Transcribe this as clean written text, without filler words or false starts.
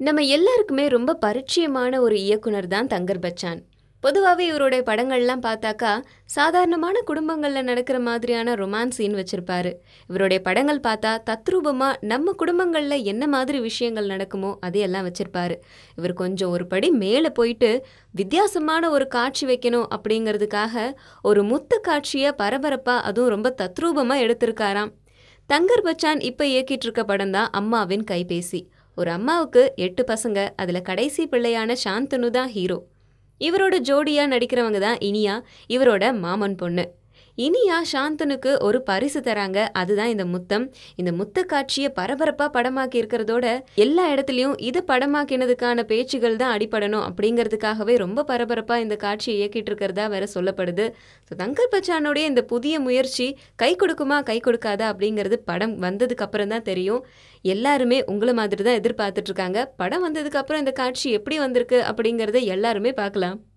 நம்ம எல்லாருக்குமே ரொம்ப பரிச்சயமான ஒரு இயக்குனர் தான் தங்கர் பச்சான். பொதுவாகவே இவருடைய படங்கள்லாம் பார்த்தாக்கா சாதாரணமான குடும்பங்களில் நடக்கிற மாதிரியான ரொமான்ஸ் சீன் வச்சிருப்பாரு. இவருடைய படங்கள் பார்த்தா தத்ரூபமாக நம்ம குடும்பங்களில் என்ன மாதிரி விஷயங்கள் நடக்குமோ அதையெல்லாம் வச்சிருப்பாரு. இவர் கொஞ்சம் ஒரு படி மேலே போயிட்டு வித்தியாசமான ஒரு காட்சி வைக்கணும் அப்படிங்கிறதுக்காக ஒரு முத்த காட்சியை பரபரப்பாக அதுவும் ரொம்ப தத்ரூபமாக எடுத்திருக்காராம். தங்கர் பச்சான் இப்போ இயக்கிட்டு இருக்க படம் தான் அம்மாவின் கைபேசி. ஒரு அம்மாவுக்கு 8 பசங்க, அதில் கடைசி பிள்ளையான சாந்தனு தான் ஹீரோ. இவரோட ஜோடியா நடிக்கிறவங்க தான் இனியா, இவரோட மாமன் பொண்ணு. இனியா சாந்தனுக்கு ஒரு பரிசு தராங்க, அதுதான் இந்த முத்தம். இந்த முத்த காட்சியை பரபரப்பா படமாக்கி இருக்கிறதோட எல்லா இடத்துலையும் இதை படமாக்கினதுக்கான பேச்சுகள் தான் அடிப்படணும் அப்படிங்கிறதுக்காகவே ரொம்ப பரபரப்பா இந்த காட்சியை இயக்கிட்டு இருக்கிறதா வேற சொல்லப்படுது. ஸோ தங்கர் பச்சானுடைய இந்த புதிய முயற்சி கை கொடுக்குமா கை கொடுக்காதா அப்படிங்கிறது படம் வந்ததுக்கு அப்புறம் தான் தெரியும். எல்லாருமே உங்களை மாதிரி தான் எதிர்பார்த்துட்டு இருக்காங்க. படம் வந்ததுக்கு அப்புறம் இந்த காட்சி எப்படி வந்திருக்கு அப்படிங்கிறத எல்லாருமே பார்க்கலாம்.